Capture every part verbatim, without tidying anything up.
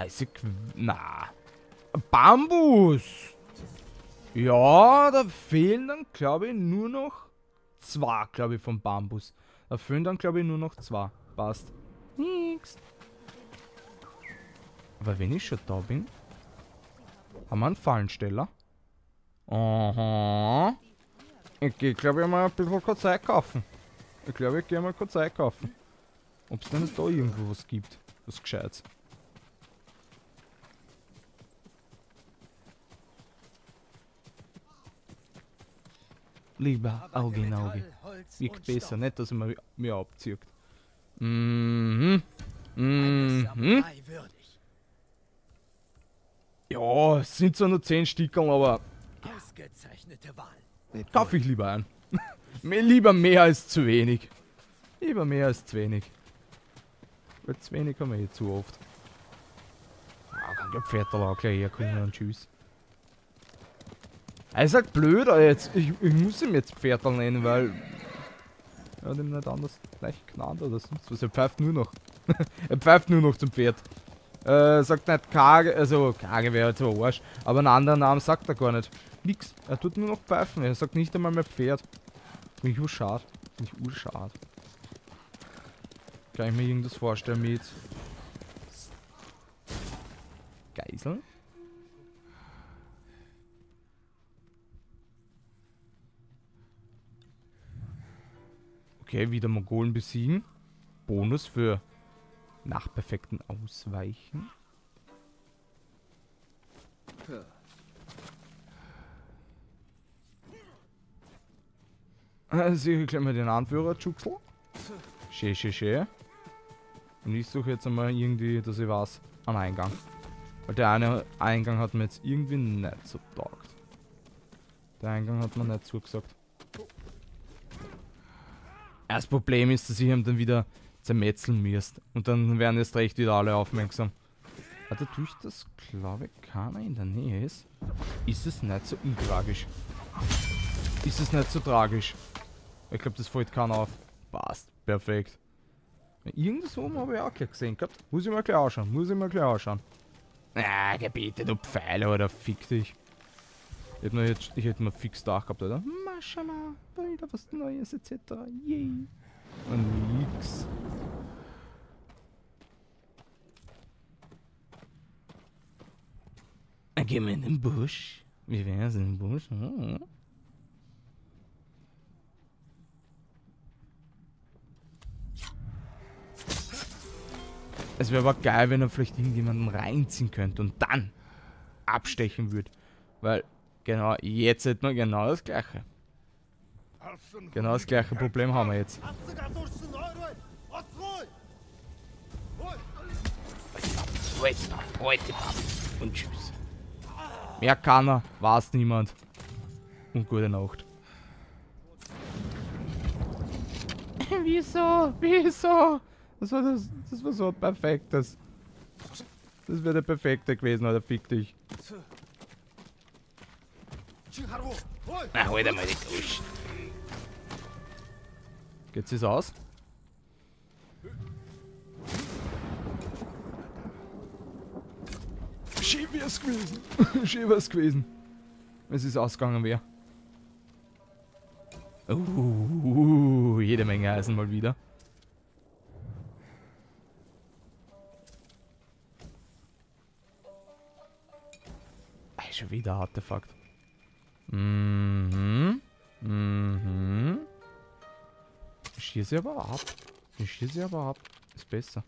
Heiße Qu... Na. Bambus. Ja, da fehlen dann, glaube ich, nur noch zwei, glaube ich, vom Bambus. Da fehlen dann, glaube ich, nur noch zwei. Passt. Nix. Aber wenn ich schon da bin, haben wir einen Fallensteller. Aha. Ich gehe, glaube ich, mal ein bisschen kurz einkaufen. Ich glaube, ich gehe mal kurz einkaufen. Ob es denn da irgendwo was gibt. Was Gescheites. Lieber Auge in Auge. Wirkt besser, nicht, dass er mir, mir abzieht. Mhm. Mhm. Ja, es sind zwar nur zehn Stickerl, aber Ausgezeichnete Wahl. kaufe ich lieber ein. Mir lieber mehr als zu wenig. Lieber mehr als zu wenig. Weil zu wenig haben wir eh zu oft. Ah, kann der Pferdl auch gleich herkommen und tschüss. Er ist halt blöd, aber jetzt. Ich, ich muss ihm jetzt Pferdl nennen, weil. Er hat ihm nicht anders gleich genannt oder sonst was. Er pfeift nur noch. Er pfeift nur noch zum Pferd. Äh, sagt nicht Kage, also Kage wäre halt so Arsch, aber einen anderen Namen sagt er gar nicht. Nix. Er tut nur noch pfeifen. Er sagt nicht einmal mehr Pferd. Finde ich urschade. Finde ich urschade. Kann ich mir irgendwas vorstellen mit Geiseln? Okay, wieder Mongolen besiegen. Bonus für nach perfekten Ausweichen. Also ich gleich mal den Anführer Juxel. Schön, schön, schön. Und ich suche jetzt einmal irgendwie, dass ich weiß, einen Eingang. Weil der eine Eingang hat mir jetzt irgendwie nicht so taugt. Der Eingang hat mir nicht zugesagt. Das Problem ist, dass ich ihm dann wieder zermetzeln müsst. Und dann werden jetzt recht wieder alle aufmerksam. Aber dadurch, dass, glaube ich, keiner in der Nähe ist, ist es nicht so untragisch. Ist es nicht so tragisch. Ich glaube, das fällt keiner auf. Passt. Perfekt. Irgendwas oben habe ich auch gleich gesehen gehabt. Muss ich mal gleich ausschauen. Muss ich mal gleich ausschauen. Ah, Gebete, du Pfeile, oder fick dich. Ich hätte mir, jetzt, ich hätte mir fix da gehabt, oder? Maschallah, wieder was Neues, et cetera. Yay. Und nix. Dann gehen wir in den Busch. Wie wär's in den Busch? Hm. Es wäre aber geil, wenn er vielleicht irgendjemanden reinziehen könnte und dann abstechen würde. Weil genau jetzt hätten wir genau das gleiche. Genau das gleiche Problem haben wir jetzt. Und tschüss. Mehr kann er, weiß niemand. Und gute Nacht. Wieso? Wieso? Das war das, das war so perfekt. Das, das wäre der perfekte gewesen, oder fick dich. Na, hol dir mal die Dusche. Geht's jetzt aus? Schön wär's gewesen. Schön wär's gewesen. Es ist ausgegangen wäre. Uh, jede Menge Eisen mal wieder. Ey, schon wieder Artefakt. Mhm. Mhm. Ich schieße sie aber ab. Ich schieße sie aber ab. Ist besser.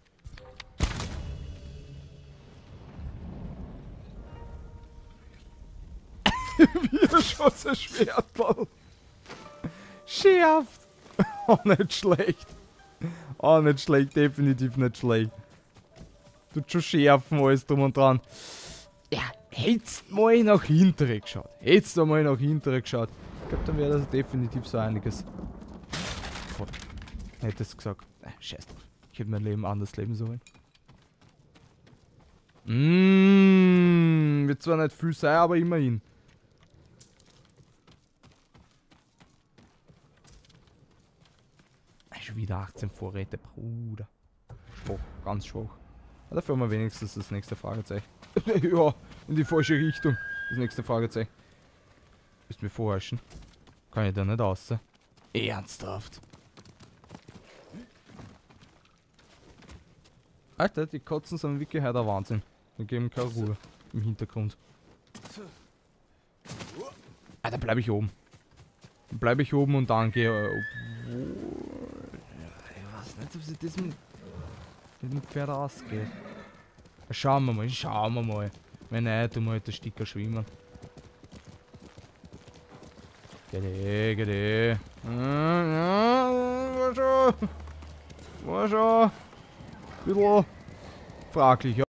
Wieder schoss ein Schwertball. Schärft. Oh, nicht schlecht. Oh, nicht schlecht. Definitiv nicht schlecht. Tut schon schärfen, alles drum und dran. Ja, hättest mal nach hinten geschaut. Hättest du mal nach hinten geschaut. Ich glaube, dann wäre das definitiv so einiges. Voll. Hättest du gesagt. Äh, scheiß drauf. Ich hätte mein Leben anders leben sollen. Mmh, wird zwar nicht viel sein, aber immerhin. Schon wieder achtzehn Vorräte, Bruder. Schwach, ganz schwach. Dafür haben wir wenigstens das nächste Fragezeichen. Ja, in die falsche Richtung. Das nächste Fragezeichen. Willst du mir vorherrschen? Kann ich da nicht raus? Ernsthaft? Alter, die Kotzen sind wirklich heute ein Wahnsinn. Wir geben keine Ruhe im Hintergrund. Ah, da bleibe ich oben. Dann bleibe ich oben und dann gehe ich... Ich weiß nicht, ob sich das mit, mit dem Pferd ausgeht. Schauen wir mal, schauen wir mal. Wenn nicht, tun wir halt den Sticker schwimmen. Gede, gede. Ja, war schon. War schon. Bisschen fraglich, ja.